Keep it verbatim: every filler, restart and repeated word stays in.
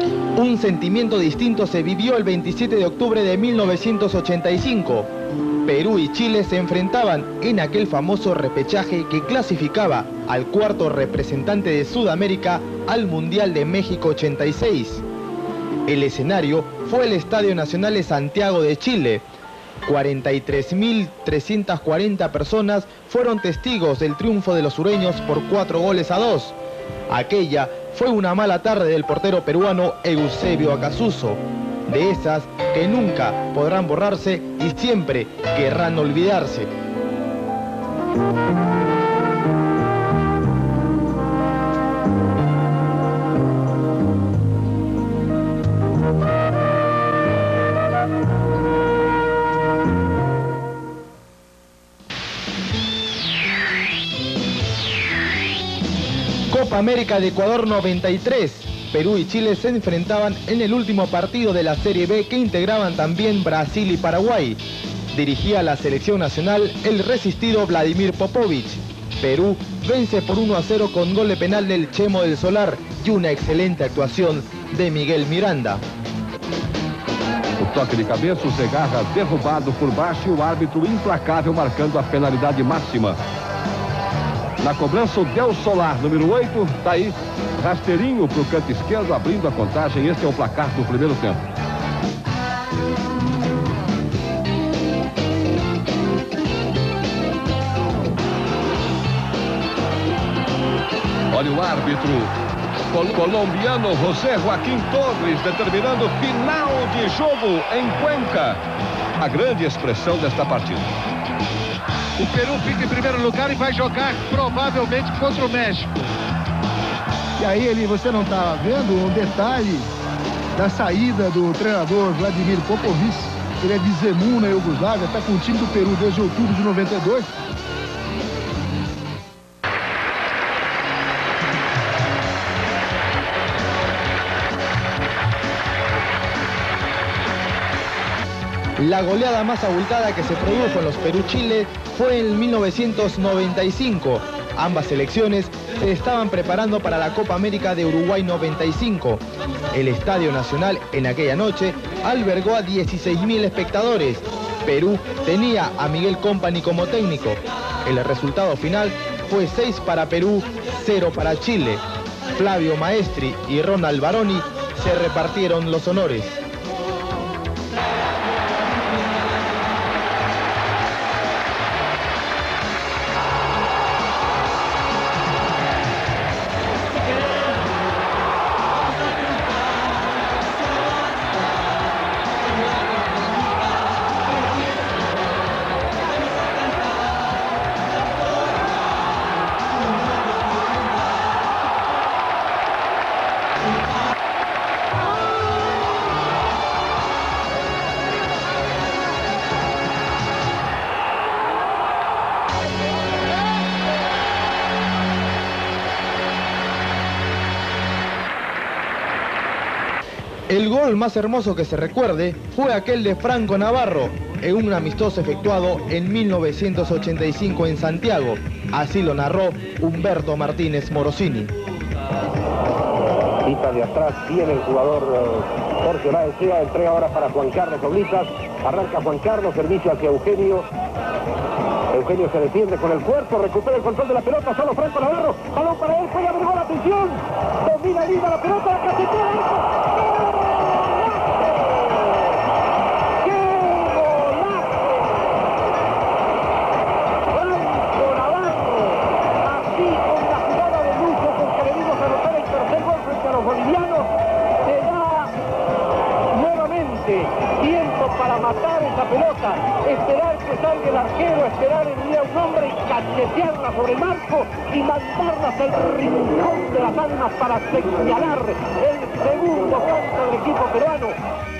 Un sentimiento distinto se vivió el veintisiete de octubre de mil novecientos ochenta y cinco. Perú y Chile se enfrentaban en aquel famoso repechaje que clasificaba al cuarto representante de Sudamérica al Mundial de México ochenta y seis. El escenario fue el Estadio Nacional de Santiago de Chile. cuarenta y tres mil trescientas cuarenta personas fueron testigos del triunfo de los sureños por cuatro goles a dos. Aquella fue una mala tarde del portero peruano Eusebio Acasuso, de esas que nunca podrán borrarse y siempre querrán olvidarse. Copa América de Ecuador noventa y tres. Perú y Chile se enfrentaban en el último partido de la Serie B que integraban también Brasil y Paraguay. Dirigía la selección nacional el resistido Vladimir Popovich. Perú vence por uno a cero con gol de penal del Chemo del Solar y una excelente actuación de Miguel Miranda. O toque de cabeça, o Zegarra derrubado por baixo e o árbitro implacável marcando a penalidade máxima. Na cobrança, o Del Solar, número oito, está aí, rasteirinho para o canto esquerdo, abrindo a contagem. Este é o placar do primeiro tempo. Olha o árbitro col colombiano José Joaquim Torres determinando final de jogo em Cuenca. A grande expressão desta partida. O Peru fica em primeiro lugar e vai jogar provavelmente contra o México. E aí ele, você não está vendo um detalhe da saída do treinador Vladimir Popovich. Ele é de Zemun, na Iugoslávia, está com o time do Peru desde outubro de noventa e dois. La goleada más abultada que se produjo en los Perú-Chile fue en mil novecientos noventa y cinco. Ambas selecciones se estaban preparando para la Copa América de Uruguay noventa y cinco. El Estadio Nacional en aquella noche albergó a dieciséis mil espectadores. Perú tenía a Miguel Company como técnico. El resultado final fue seis para Perú, cero para Chile. Flavio Maestri y Ronald Baroni se repartieron los honores. El gol más hermoso que se recuerde fue aquel de Franco Navarro en un amistoso efectuado en mil novecientos ochenta y cinco en Santiago. Así lo narró Humberto Martínez Morosini. Quita de atrás, viene el jugador uh, Jorge Olaechea, entrega ahora para Juan Carlos Oblitas, arranca Juan Carlos, servicio hacia Eugenio. Eugenio se defiende con el cuerpo, recupera el control de la pelota, solo Franco Navarro, balón para él, juega de gol, atención, domina viva la pelota, la cachetea. Para matar esa pelota, esperar que salga el arquero, esperar enviar un hombre y cachetearla sobre el marco y mandarla hacia el rincón de las almas para señalar el segundo tanto del equipo peruano.